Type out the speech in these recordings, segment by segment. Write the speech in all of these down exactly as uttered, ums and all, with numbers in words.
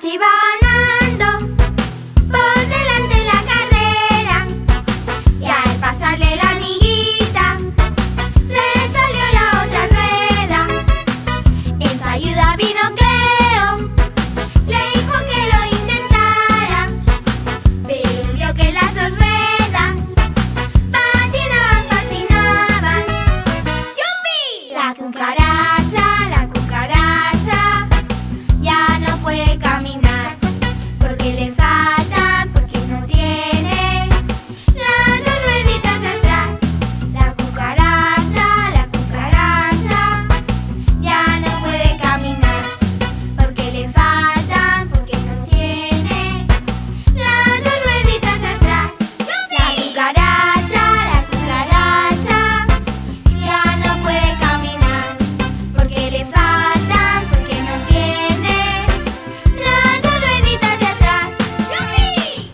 iba ganando por delante la carrera, y al pasarle la amiguita se le salió la otra rueda. En su ayuda vino Cleo, le dijo que lo intentara, pero vio que las dos ruedas patinaban, patinaban. ¡Yupi! La cucaracha, la cucaracha ya no puede caminar, porque le faltan, porque no tiene las dos rueditas de atrás. La cucaracha, la cucaracha ya no puede caminar, porque le faltan, porque no tiene las dos rueditas de atrás. La cucaracha, la cucaracha ya no puede caminar, porque le faltan, porque no tiene las dos rueditas de atrás. ¡Yupi!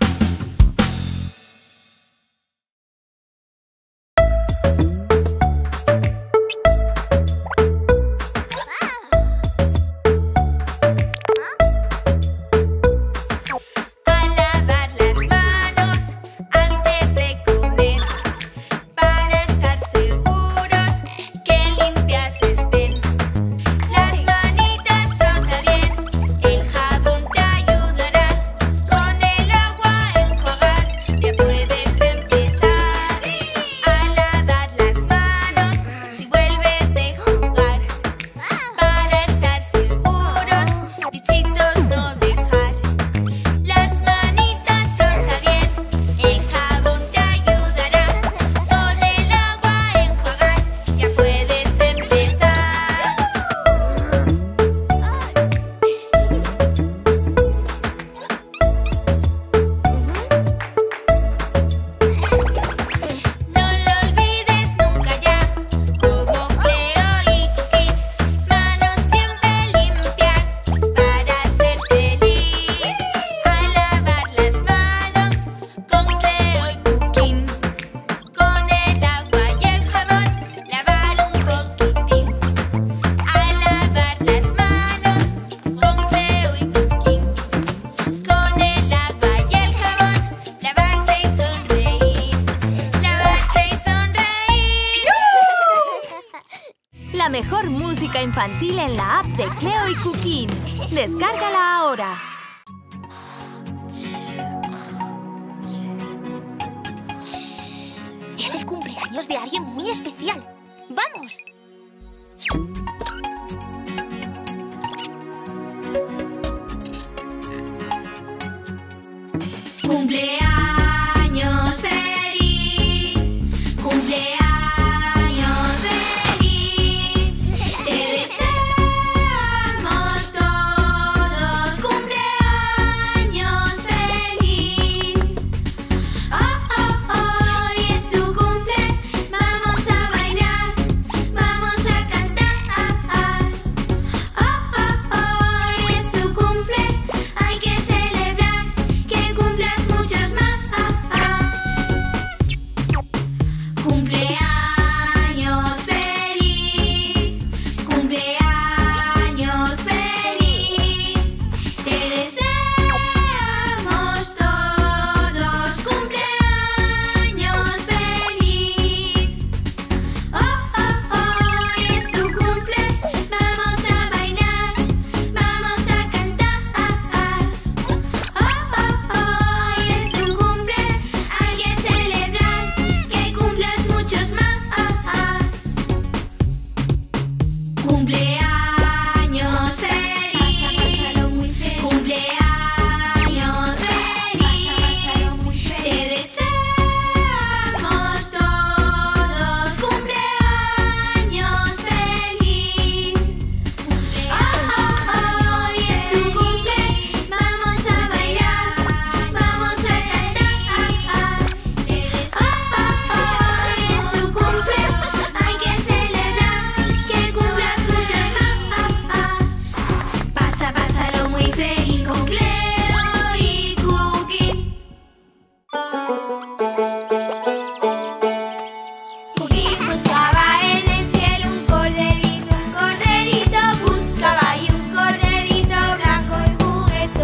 A lavar las manos antes de comer, para estar seguros que limpias estén. Las manitas frota bien, el jabón te ayudará. Con el agua a enjuagar, ya puedes empezar a lavar las manos si vuelves de jugar, para estar seguros, bichitos no dejar. Las manitas frota bien, el jabón te ayudará. Con el agua a enjuagar, ya puedes empezar. No lo olvides nunca ya, como Cleo y Cookie, manos siempre limpias para ser feliz. A lavar las manos con Cleo y Cookie, con el agua y el jabón lavar un poquitín. A lavar las manos con Cleo y Cookie, con el agua y el jabón lavarse y sonreír, lavarse y sonreír. La mejor música infantil en la app de Cleo y Cookie. Descárgala ahora. Es el cumpleaños de alguien muy especial. ¡Vamos! Cumpleaños feliz, cumpleaños feliz, te deseamos todos cumpleaños feliz. Oh, oh, hoy es tu cumple, vamos a bailar, vamos a cantar. Oh, oh, hoy es tu cumple, hay que celebrar, que cumplas muchos más. Cumpleaños feliz, cumpleaños feliz, te deseamos todos cumpleaños feliz. Oh, oh, hoy es tu cumple, vamos a bailar, vamos a cantar. Oh, oh, hoy es tu cumple, hay que celebrar, que cumplas muchos más. Cumpleaños feliz, cumpleaños feliz, te deseamos todos cumpleaños feliz. Oh, oh, hoy es tu cumple, vamos a bailar, vamos a cantar. Oh, oh, hoy es tu cumple, hay que celebrar, que cumplas muchos más. Pasa, pásalo muy feliz con Cleo y Cookie. Cookie buscaba en el cielo un corderito, un corderito buscaba y un corderito blanco y juguetón.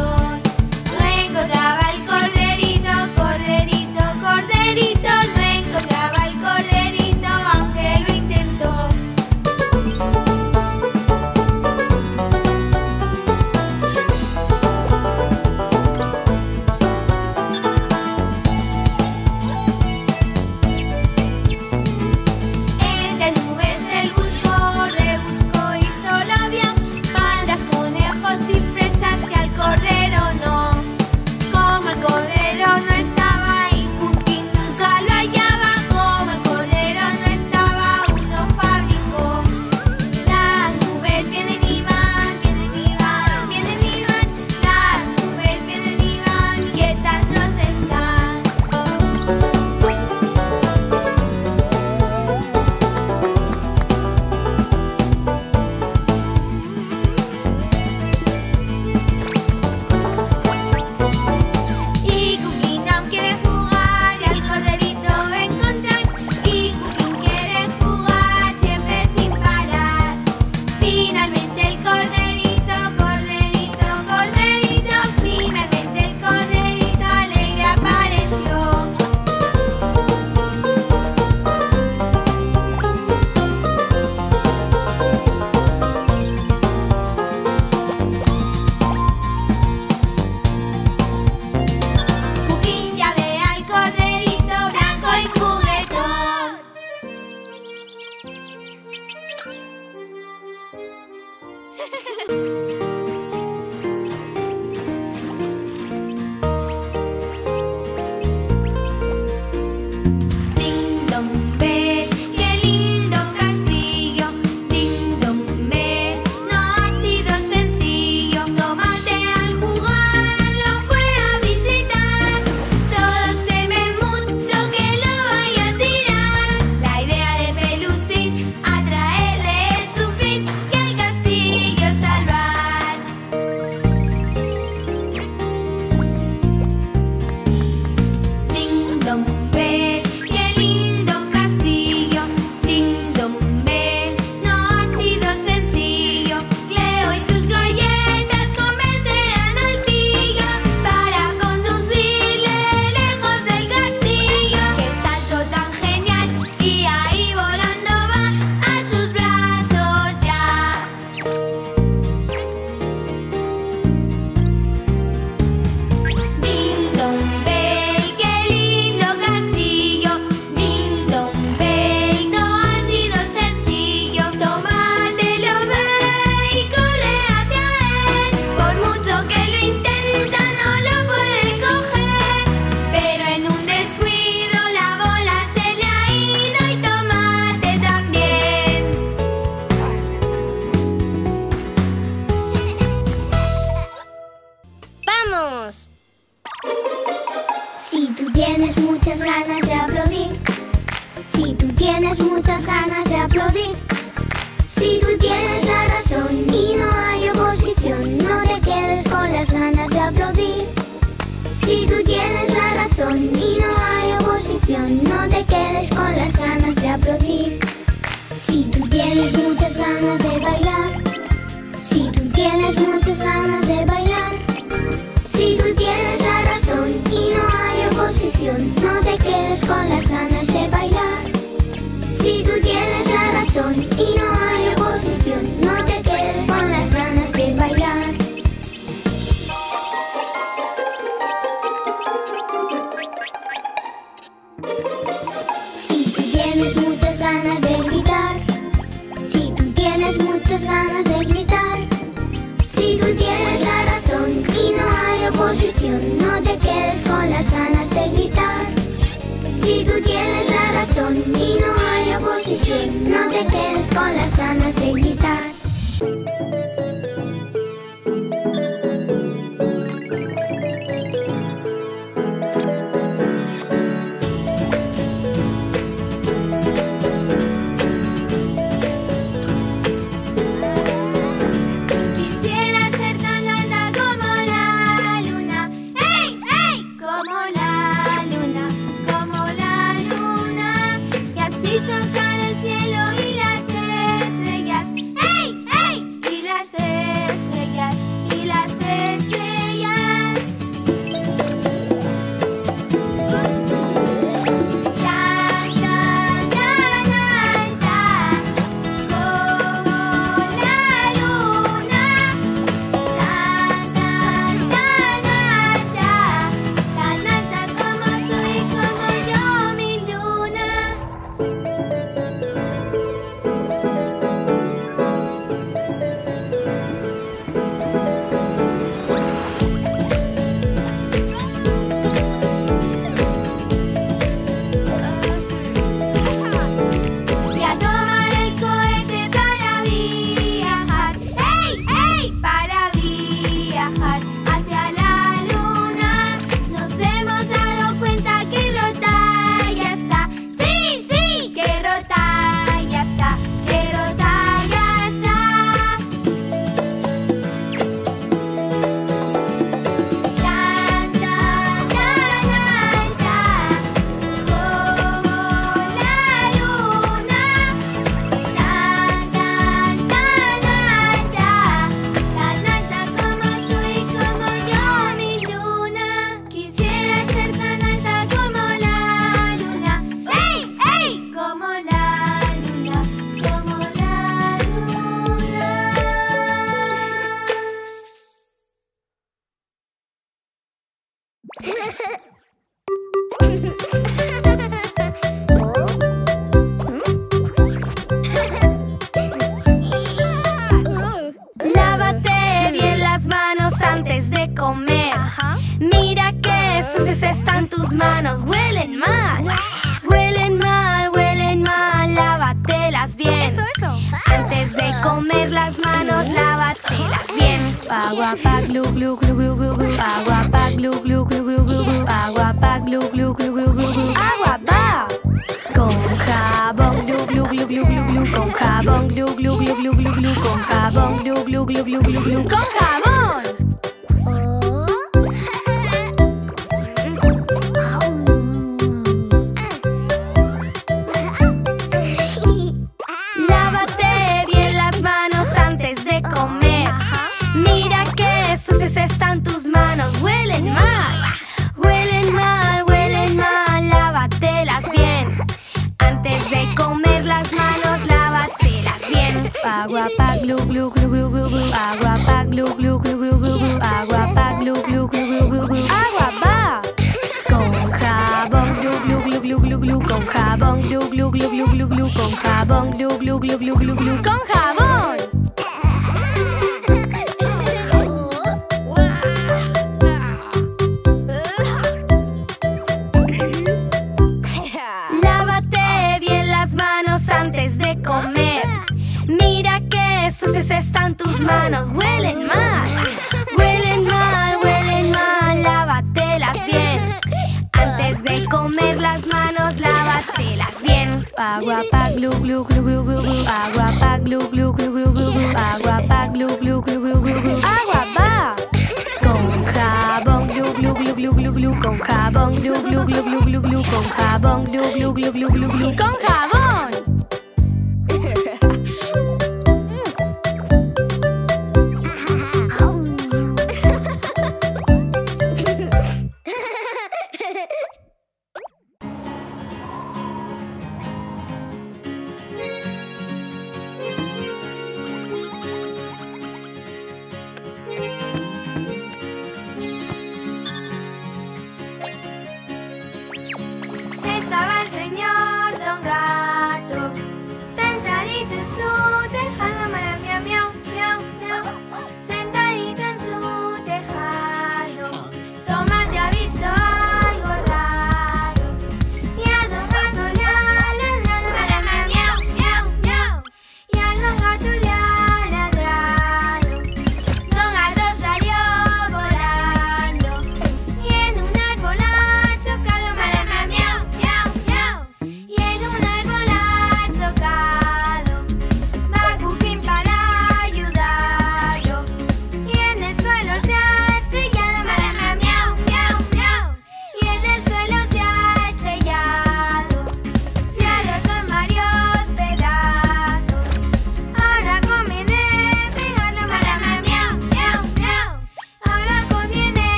¡Vamos! Si tú tienes muchas ganas de aplaudir, si tú tienes muchas ganas de aplaudir, si tú tienes la razón y no hay oposición, no te quedes con las ganas de aplaudir. Si tú tienes la razón y no hay oposición, no te quedes con las ganas de aplaudir. Si tú tienes muchas ganas de bailar, si tú tienes muchas ganas de bailar, si tú tienes la razón y no hay oposición, no te quedes con las ganas de bailar. Si tú tienes la razón y no hay oposición, no te quedes con las ganas de bailar. Si tú tienes muchas ganas de gritar, si tú tienes muchas ganas de gritar, si tú tienes la razón y no hay oposición, no te quedes con las ganas de gritar. Si tú tienes la razón y no hay oposición, no te quedes con las ganas de gritar. Tocar el cielo y las estrellas. ¡Hey, hey! Y las estrellas, y las estrellas. Tan, tan, tan alta como la luna. Tan, tan, tan alta, tan alta como tú y como yo, mi luna. Y a tomar el cohete para viajar. ¡Hey, hey! Para viajar hacia la luna. Nos hemos dado cuenta que rota ya está. ¡Sí, sí! Que rota ya está. Que rota ya está. Tan, tan, tan alta como la luna. Tan, tan, tan alta, tan alta como tú y como yo, mi luna. Quisiera ser tan alta como la luna. ¡Hey, hey! Como la luna, como la luna. Lávate bien las manos antes de comer. Mira que sucias están tus manos. Huelen mal. Huelen mal, huelen mal. Lávatelas bien. Eso, eso. Antes de comer las manos, lávatelas bien. Agua pa glu glu glu glu glu glu. Agua pa glu glu glu glu glu glu. Agua pa glu glu glu glu glu glu. Agua pa. Con jabón glu glu glu glu glu glu. Con jabón glu glu glu glu glu glu. Con jabón glu glu glu glu glu glu. Con jabón. Lávate bien las manos antes de comer. Mira que sucias están tus manos. Huelen mal. Huelen mal, huelen mal. Lávatelas bien. Antes de comer las manos, lávatelas bien. Agua pa glu glu glu glu glu glu. Agua pa glu glu glu glu glu glu. Agua pa glu glu glu glu glu glu. Agua pa. Con jabón glu glu glu glu glu glu. Con jabón glu glu glu glu glu glu. Con jabón glu glu glu glu glu glu. Con jabón. Lávate bien las manos antes de comer. Mira que sucias están tus manos. Huelen mal. Huelen mal, huelen mal. Agua pa glu glu glu glu glu glu. Agua pa glu glu glu glu glu glu. Agua pa glu glu glu glu glu glu. Agua va. Con jabón glu glu glu glu glu glu. Con jabón glu glu glu glu glu glu. Con jabón glu glu glu glu glu glu. Con jabón. Estaba el señor Don Gato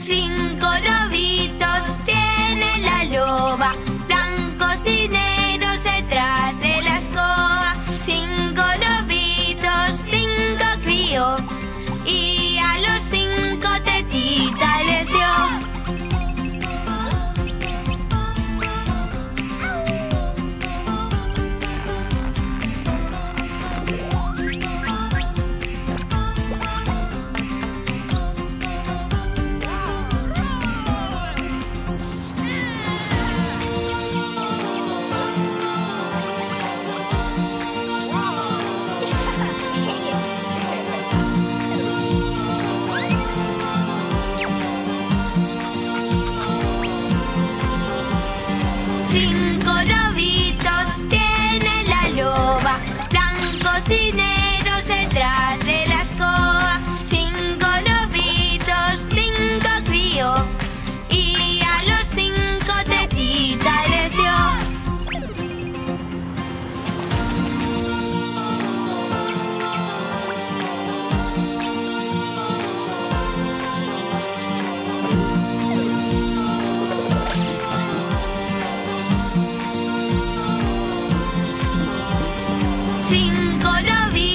Cinco lobitos tiene la loba, blancos y negros detrás de la escoba. Cinco lobitos, cinco crió, y a los cinco tetita les dio. Cinco lobitos tiene la loba, blancos y negros detrás de la escoba. Cinco lobitos, cinco crió, y a los cinco tetita les dio. Cinco lobitos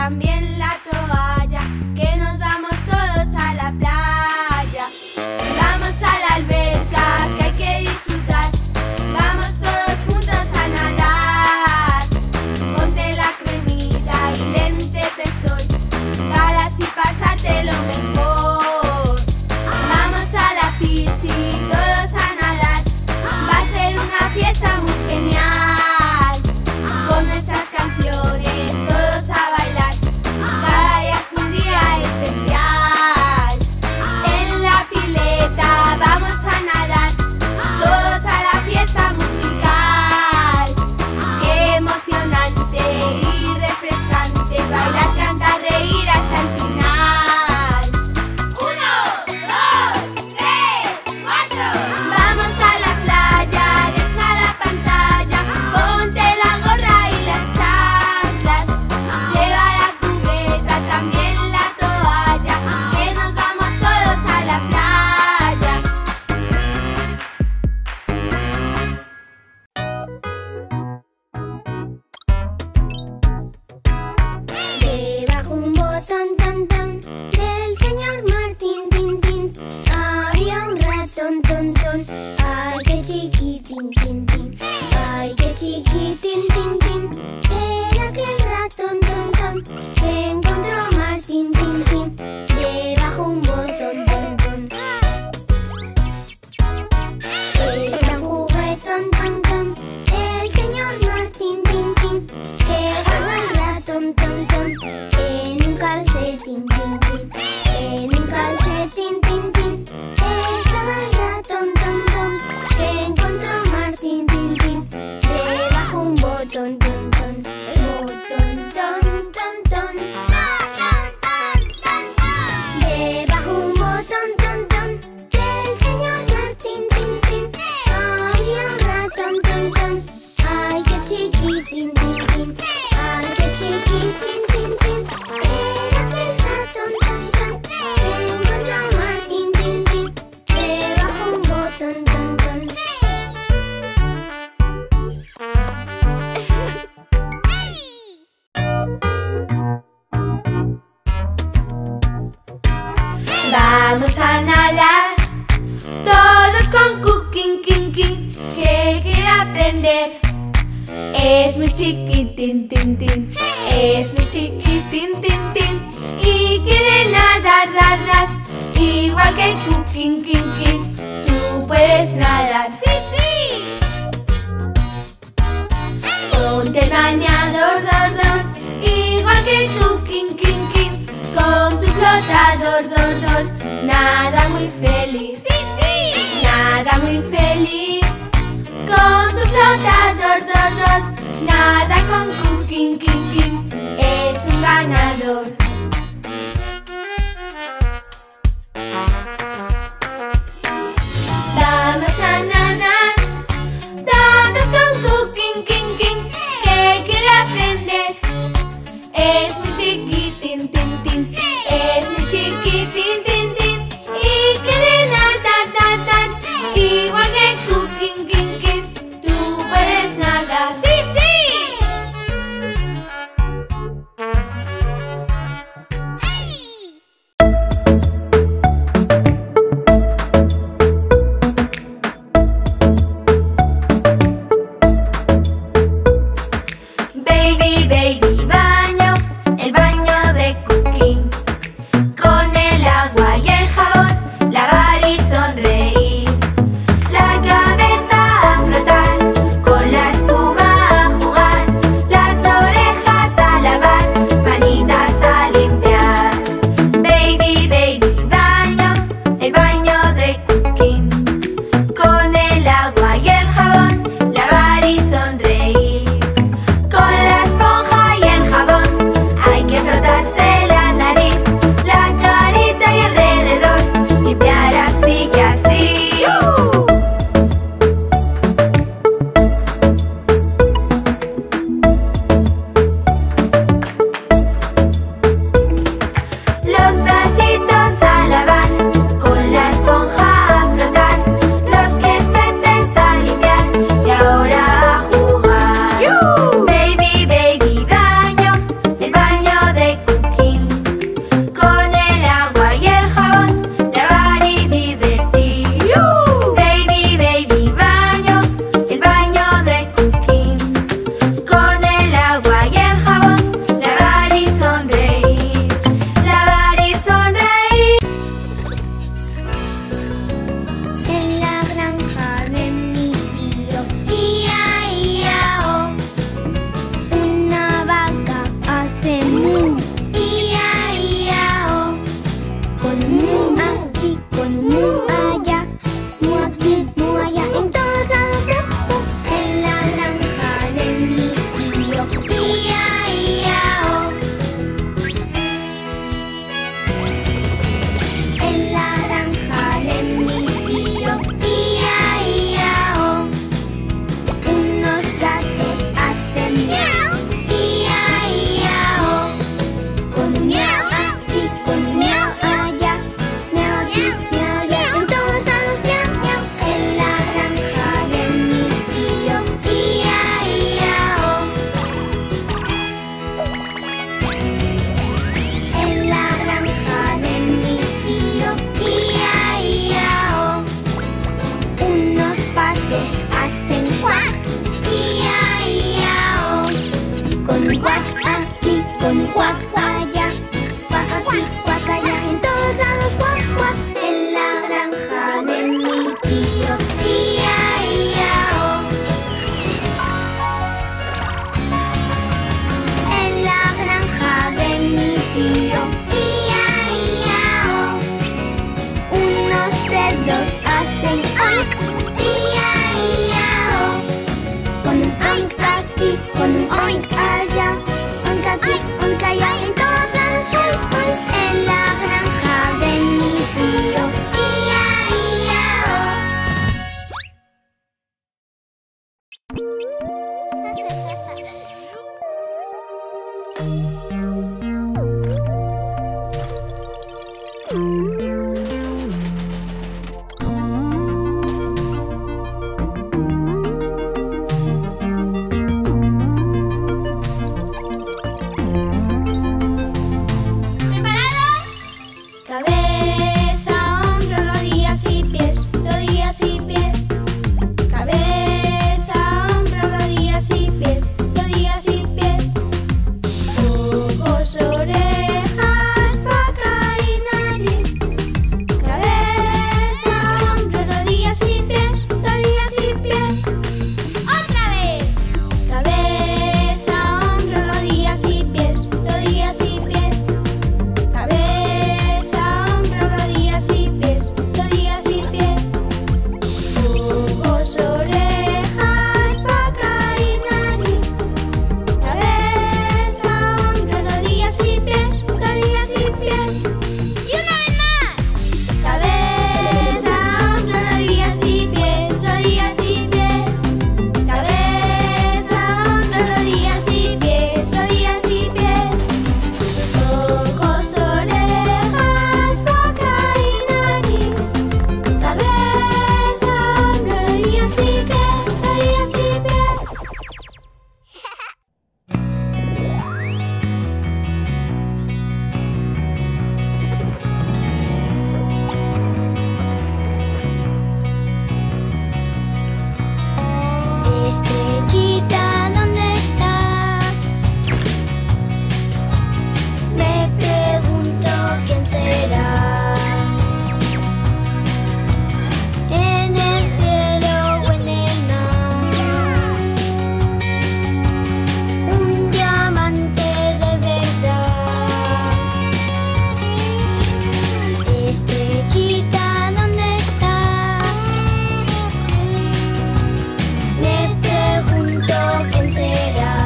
también la toalla, que nos vamos todos a la playa. Vamos a la alberca, que hay que disfrutar. Vamos todos juntos a nadar. Ponte la cremita y lentes de sol, para así pasártelo mejor. Vamos a la piscina, todos a nadar. Va a ser una fiesta muy genial. Con nuestras canciones, todos a bailar. Cada día es un día especial. En la pileta vamos a nadar, todos a la fiesta musical. Qué emocionante y refrescante, bailar, cantar, reír hasta el final. Uno, dos, tres, cuatro. Vamos a la playa, deja la pantalla, ponte la gorra y las chanclas. Lleva la cubeta, también la toalla, que nos vamos todos a la playa. Debajo un botón, ton, ton, del señor Martín, tin, tin, había un ratón, ton, ton. Ay, qué chiquitín, tin, tin. Ay, qué chiquitín, tin, tin. Era aquel ratón, ton, ton, que encontró Martín, tin, tin, debajo un botón, ton, ton. Era un juguetón, ton, ton, el señor Martín, tin, tin, que guardó el ratón, ton, ton, en un calcetín, tin, tin, en un calcetín, tin, tin. Estaba el ratón, ton, ton, que encontró Martín, tin, tin, debajo un botón, ton, ton, botón, ton, ton, ton, debajo un botón, ton, ton, del señor Martín, tin, tin, había un ratón, ton, ton. Ay, qué chiquitín, tin, tin. Ay, qué chiquitín, tin, tin. Era aquel ratón, ton, ton, que encontró Martín, tin, tin, debajo un botón, ton, ton. Vamos a nadar, todos con Cooking, king, king, que quiere aprender. Es muy chiquitín, tin, tin, es muy chiquitín, tin, tin, y quiere nadar, nadar, igual que Cooking, king, king. Tú puedes nadar, sí, sí. Ponte el bañador, dor, dor, igual que Cooking, king, king. Con tu flotador, dor, dor, nada muy feliz, sí, sí. Nada muy feliz. Con tu flotador, dor, dor, nada con Cooking, king, king, es un ganador. Vamos a nadar, todos con Cooking, king, king, que quiere aprender. Es muy chiquitín, tin, tin, es muy chiquitín, tin, tin, y quiere nadar, nadar, igual que Cooking, king, king. Tú puedes nadar, sí, sí. Baby, baby, baño, con un cuac allá, cuac aquí, cuac allá, en todos lados cuac, cuac. En la granja de mi tío, ia, ia, oh. En la granja de mi tío, ia, ia, oh. Unos cerdos hacen oink, ia, ia, oh. Con un oink aquí, con un oink allá, oink aquí, oink allá, en todos lados oink, oink. En la granja de mi tío, ia, ia, cabeza, hombros, rodillas y pies, rodillas y pies. Cabeza, hombros, rodillas y pies, rodillas y pies. Ojos, orejas, boca y nariz. Cabeza, hombros, rodillas y pies, rodillas y pies. ¡Otra vez! Cabeza, hombros, rodillas y pies, rodillas y pies. Cabeza, hombros, rodillas y pies, rodillas y pies. Ojos, orejas, boca y nariz. Cabeza, hombros, rodillas y pies, rodillas y pies. ¡Y una vez más! Cabeza, hombros, rodillas y pies, rodillas y pies. Cabeza, hombros, rodillas y pies, rodillas y pies. Ojos, orejas, boca y nariz. Cabeza, hombros, rodillas y pies, rodillas y pies. Estrellita, ¿dónde estás? Me pregunto quién serás. En el cielo o en el mar, un diamante de verdad. Estrellita, ¿dónde estás? Me pregunto quién serás.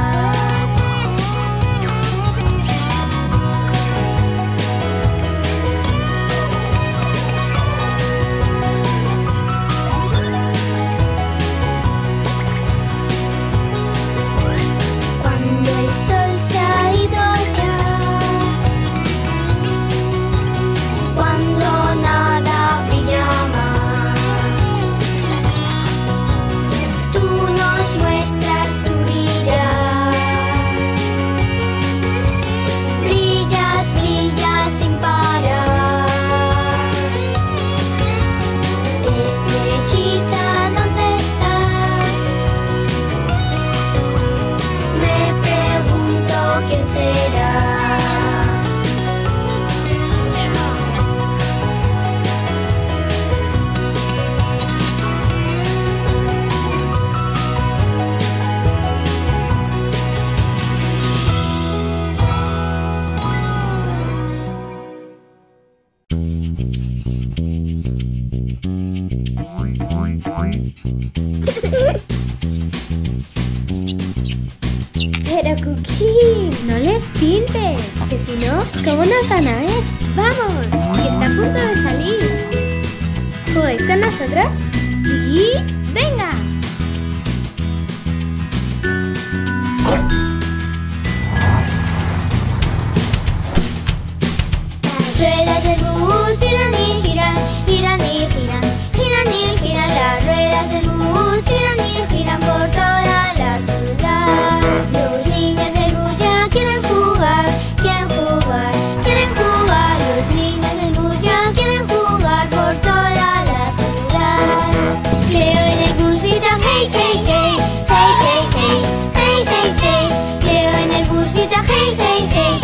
Cuando el sol se ha ido ya, cuando nada brilla más, tú nos muestras tu brillar. Brillas, brillas sin parar. Estrellita, ¿dónde estás? Me pregunto quién serás. Pero Cookie, no les pintes, que si no, ¿cómo nos van a ver? ¡Vamos! Que está a punto de salir. ¿Jugáis con nosotros? ¿Sí? ¡Venga! Las ruedas del bus giran y giran, giran y giran, giran y giran. Las ruedas del bus giran y giran por toda la ciudad. Los niños del bus ya quieren jugar, quieren jugar, quieren jugar. Los niños del bus ya quieren jugar por toda la ciudad. Leo en el bus grita hey, hey, hey, hey, hey, hey, hey, hey, hey. Leo en el bus grita hey, hey, hey.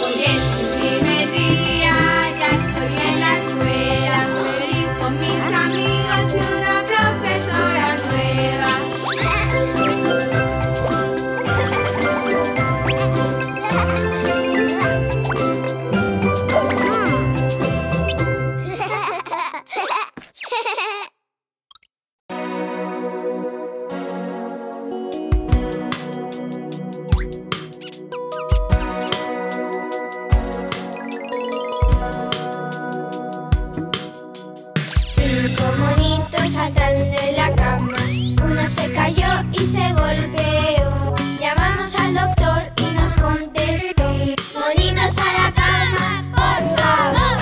Hoy es mi primer día, ya estoy en la escuela, feliz con mis amigos y una profesora nueva. Cinco monitos saltando en la cama. Uno se cayó y se golpeó. Llamamos al doctor y nos contestó: monitos a la cama, por favor.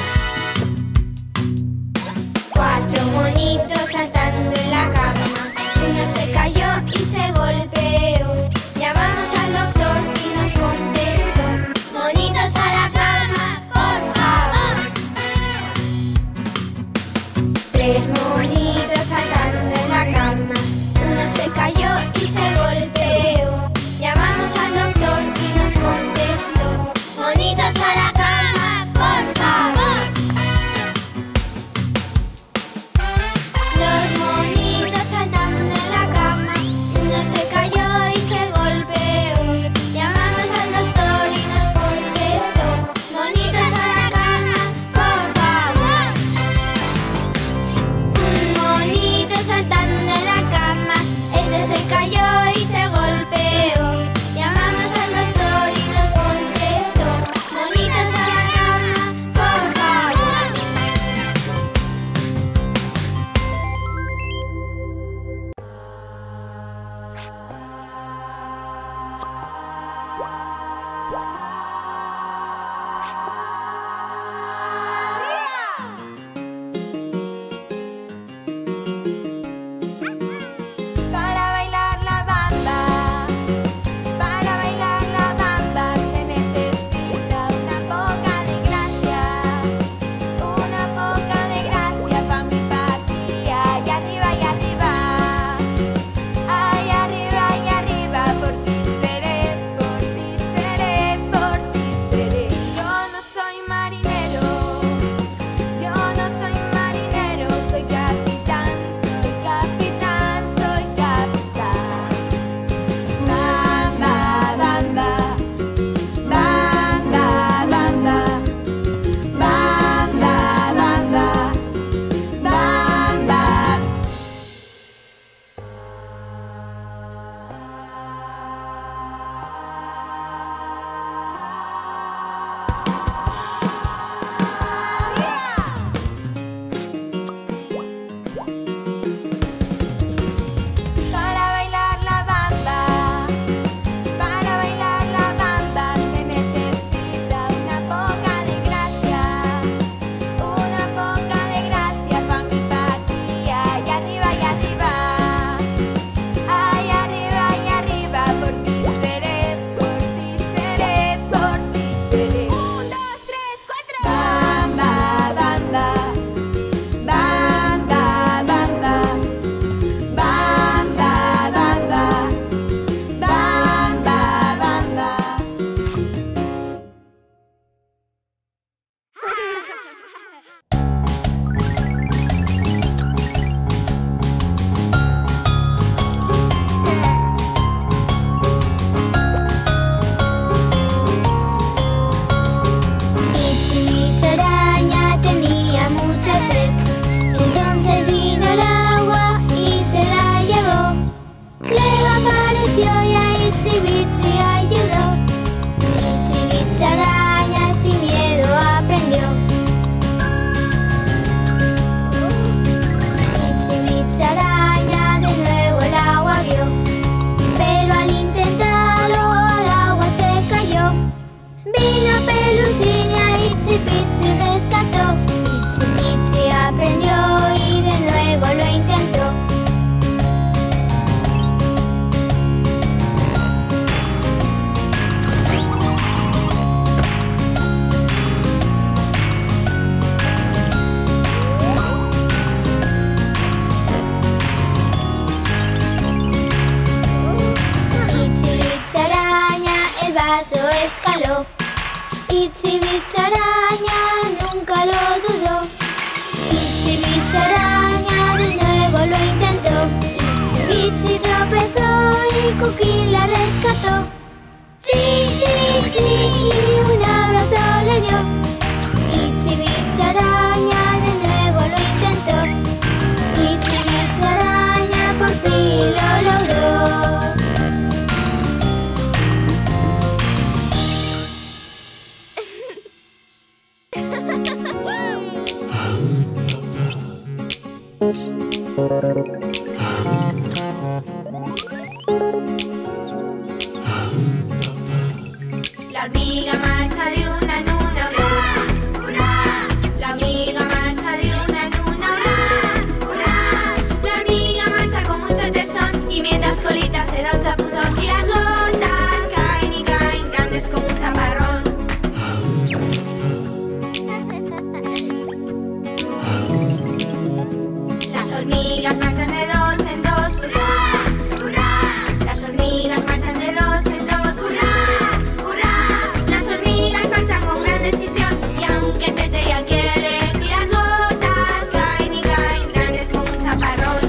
Cuatro monitos saltando en la cama. Uno se cayó y se golpeó. Llamamos al doctor y nos contestó: monitos a la cama, por favor. Tres monitos saltando en la cama. Uno se cayó y se golpeó. Llamamos al doctor y nos contestó: monitos a la cama, por favor. Dos monitos saltando en la cama. Uno se cayó y se golpeó. Llamamos al doctor y nos contestó: monitos a la cama, por favor. Un monito saltando en la cama. Este se cayó y se golpeó. Llamamos al doctor y nos contestó: monitos a la cama, por favor. Para bailar la bamba, para bailar la bamba se necesita una poca de gracia, una poca de gracia pa' mi patria. Y arriba, y arriba, ay, arriba, y arriba, por ti seré, por ti seré, por ti seré. Yo no soy marinero, yo no soy marinero, soy capitán, soy capitán, soy capitán. Bamba, bamba, bamba, bamba, bamba, bamba, bamba. Para bailar la bamba, para bailar la bamba se necesita una poca de gracia, una poca de gracia pa' mi patria. Y arriba, y arriba, ay, arriba, y arriba, por ti seré, por ti seré, por ti seré. Un, dos, tres, cuatro. Bamba, bamba, bamba, bamba, bamba, bamba, bamba, bamba. Itsy Bitsy araña tenía mucha sed. Entonces vino el agua y se la llevó. Cleo apareció y a Itsy Bitsy ayudó. Itsy Bitsy araña sin miedo aprendió. Itsy Bitsy araña de nuevo el agua vio. Pero al intentarlo al agua se cayó. Vino Pelusín y a Itsy Bitsy rescató. Itsy Bitsy aprendió y de nuevo lo intentó. Itsy Bitsy araña el vaso escaló. Itsy Bitsy araña nunca lo dudó. Itsy Bitsy araña de nuevo lo intentó. Itsy Bitsy tropezó y Cookie la rescató. Sí, sí, sí, y un abrazo le dio. Itsy Bitsy araña de nuevo lo intentó. Itsy Bitsy araña por fin lo logró. La hormiga marcha de una en una, hurra, hurra. La hormiga marcha de una en una, hurra, hurra. La hormiga marcha con mucho tesón y mientras colita se da un chapuzón y las gotas caen y caen grandes como un chaparrón. Las hormigas marchan de dos en dos, hurra, hurra. Las hormigas marchan de dos en dos, hurra, hurra. Las hormigas marchan con gran decisión y aunque Tete ya quiere leer y las gotas caen y caen grandes como un chaparrón.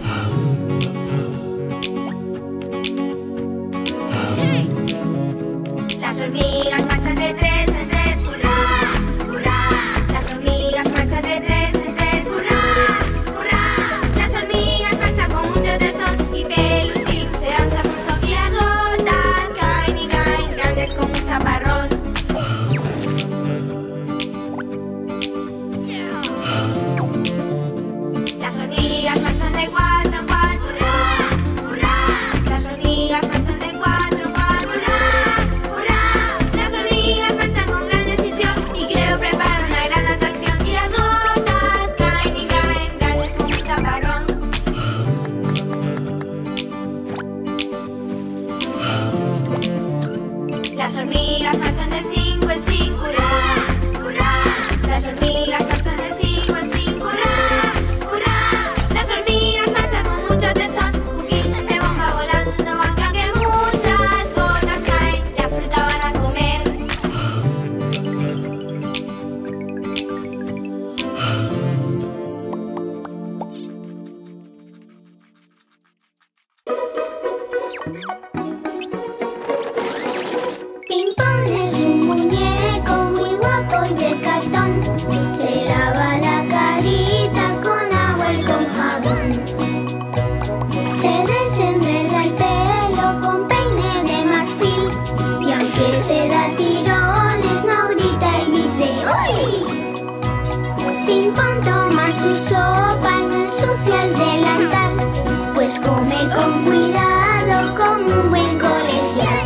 Las hormigas marchan de tres en tres, hurra, hurra. Las hormigas marchan de tres en tres, hurra, hurra. Las hormigas marchan con mucho tesón y Pelusín se da un chapuzón y las gotas caen y caen grandes como un chaparrón. Las hormigas marchan de cuatro en cuatro, hurra, hurra. Las hormigas marchan de cuatro en cuatro, hurra, hurra. Las hormigas marchan con gran decisión y Cleo prepara una gran atracción y las gotas caen y caen grandes como un chaparrón. Las hormigas marchan de cinco en cinco, hurra, hurra. Las hormigas marchan de cinco en cinco, hurra, hurra. Las hormigas marchan con mucho tesón. Cookie de bomba volando van, ya que muchas gotas caen, la fruta van a comer. Pimpón es un muñeco muy guapo y de cartón. Se lava la carita con agua y con jabón. Se desenreda el pelo con peine de marfil. Y aunque se da tirones, no grita y dice ¡uy! Pimpón toma su sopa y no ensucia el delantal, pues come con cuidado como un buen colegial.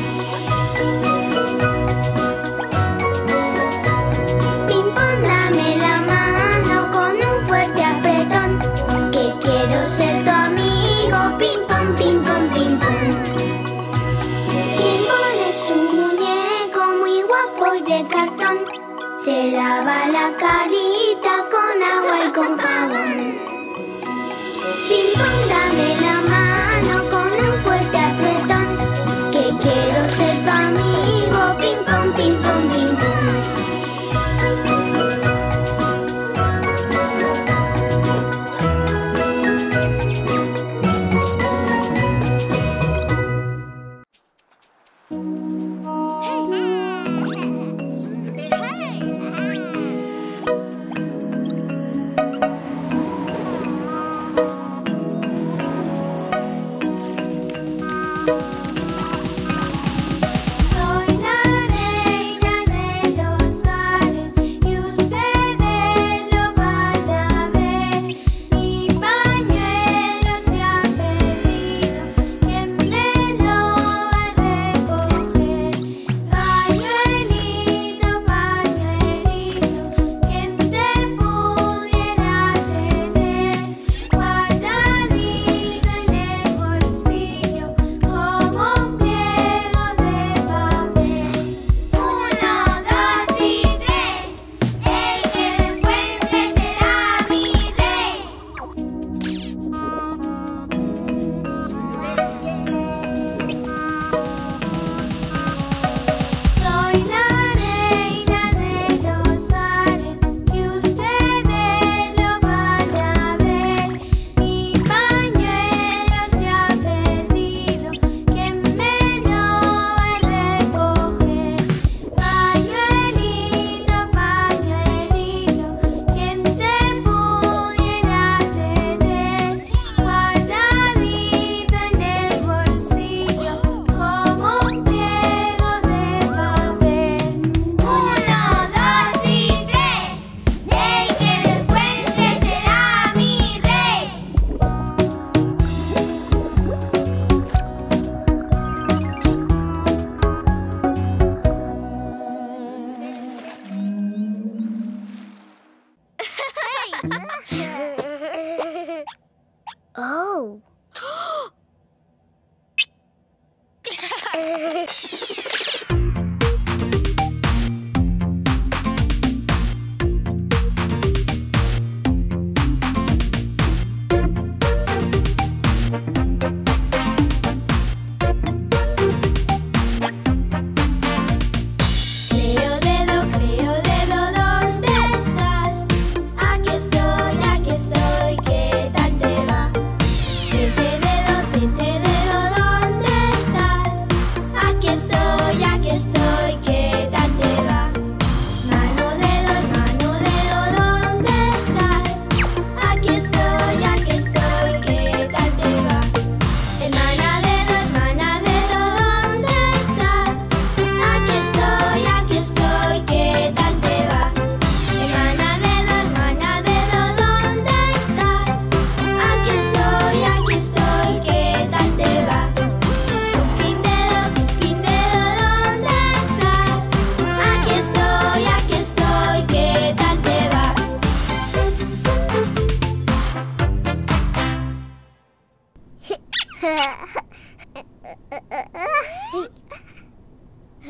Pimpón, dame la mano con un fuerte apretón, que quiero ser tu amigo. Pimpón, pimpón, pimpón. Pimpón es un muñeco muy guapo y de cartón. Se lava la carita con agua y con jabón. Pimpón, dame la mano con un fuerte apretón, que quiero ser tu amigo. Pimpón, pimpón, pimpón.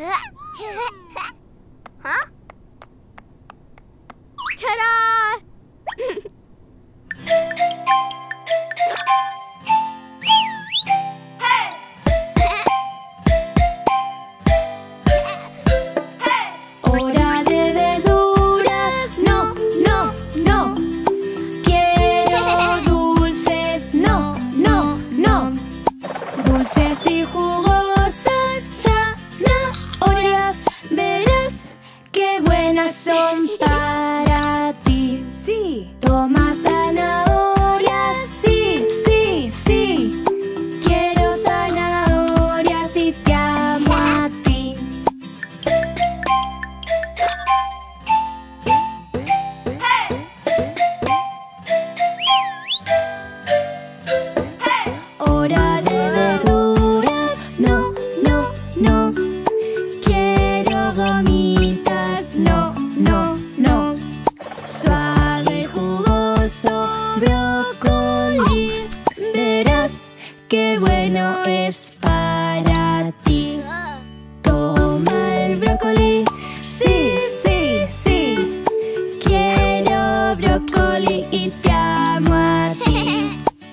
¿Ah? ¡Tará! Hora de verduras, no, no, no. Quiero dulces, no, no, no. Dulces y jugosas zanahorias, verás qué buenas son para ti. Sí, toma zanahorias, sí, sí, sí. Quiero zanahorias y te amo a ti. Hora de verduras, no, no, no. Quiero gomitas, no, no, no. Suave y jugoso brócoli, verás qué bueno es para ti. Toma el brócoli, sí, sí, sí. Quiero brócoli y te amo a ti.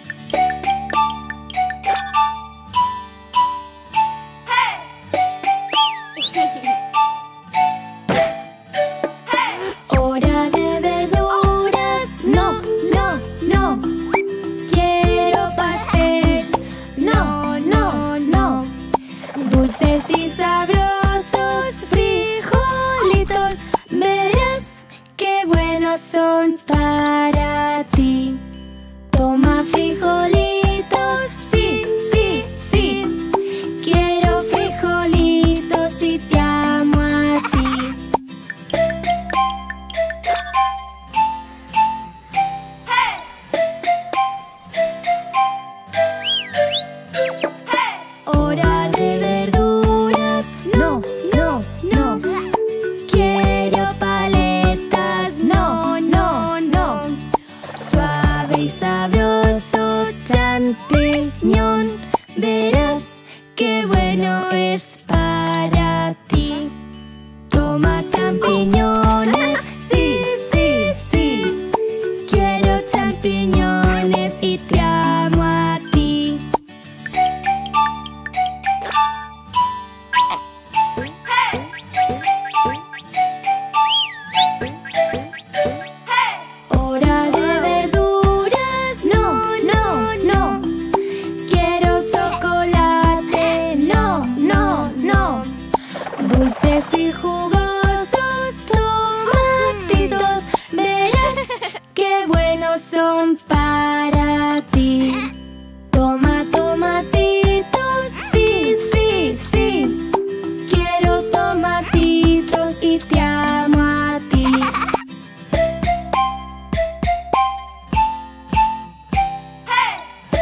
Hora de verduras, no, no, no. Quiero pastel, no, no, no. Dulces y sabrosos frijolitos, verás qué buenos son para ti. Toma frijolitos, sí, sí, sí. Quiero frijolitos y te amo a ti. Hora de verduras, no, no, no. Quiero paletas, no, no, no. Suave y sabroso champiñón, verás qué bueno es para ti. Toma champiñones, sí, sí, sí. Quiero champiñones y te amo a ti. Hora de verduras, no, no, no. Quiero chocolate, no, no, no. Dulces y jugosos tomatitos, verás qué buenos son para ti. Toma tomatitos, sí, sí, sí. Quiero tomatitos y te amo a ti.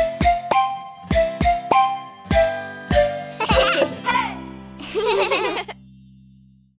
¡Hey!